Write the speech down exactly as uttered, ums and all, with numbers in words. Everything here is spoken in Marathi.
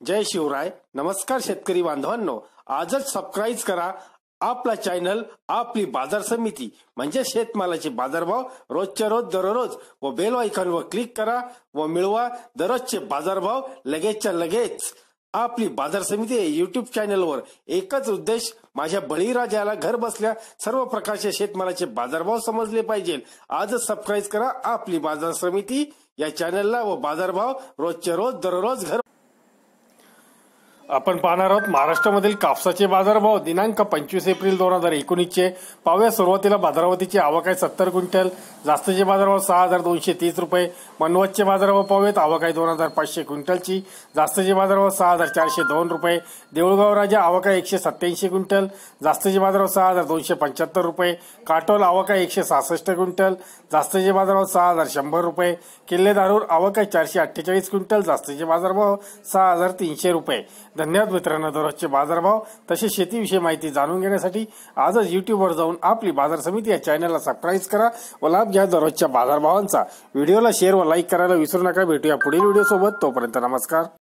जय शिवराय. नमस्कार शेतकरी बांधवांनो, आजच सबस्क्राईब करा आपला चॅनल आपली बाजार समिती म्हणजे शेतमालाचे बाजारभाव रोजच्या रोज दररोज व बेल आयकॉनवर क्लिक करा व मिळवा दररोजचे बाजारभाव लगेचच्या लगेच. आपली बाजार समिती युट्यूब चॅनलवर एकच उद्देश, माझ्या बळीराजाला घर बसल्या सर्व प्रकारचे शेतमालाचे बाजारभाव समजले पाहिजे. आजच सबस्क्राईब करा आपली बाजार समिती या चॅनलला व बाजारभाव रोजच्या रोज दररोज घर. आपण पाहणार आहोत महाराष्ट्रामधील कापसाचे बाजारभाव दिनांक पंचवीस एप्रिल दोन हजार एकोणीसचे. पाहूया सुरुवातीला भाद्रावतीची आवक आहे सत्तर क्विंटल, जास्तीचे बाजारभाव सहा हजार दोनशे तीस रुपये. मनवतचे बाजारभाव पाहूयात, आवक आहे दोन हजार पाचशे क्विंटलची, जास्तीचे बाजारभाव सहा हजार चारशे दोन रुपये. देऊळगाव राजा आवक आहे एकशे सत्याऐंशी क्विंटल, जास्तीचे बाजारभाव सहा हजार दोनशे पंच्याहत्तर रुपये. काटोल आवक आहे एकशे सहासष्ट क्विंटल, जास्तीचे बाजारभाव सहा हजार शंभर रुपये. किल्ले धारूर आवक आहे चारशे अठ्ठेचाळीस क्विंटल, जास्तीचे बाजारभाव सहा हजार तीनशे रुपये. धन्यवाद मित्रांनो. दररोजचे बाजारभाव तसेच शेतीविषयी माहिती जाणून घेण्यासाठी आजच युट्यूबवर जाऊन आपली बाजार समिती या चॅनलला सबस्क्राईब करा व लाभ घ्या दररोजच्या बाजारभावांचा. व्हिडिओला शेअर व लाईक करायला विसरू नका. भेटूया पुढील व्हिडिओ सोबत. तोपर्यंत नमस्कार.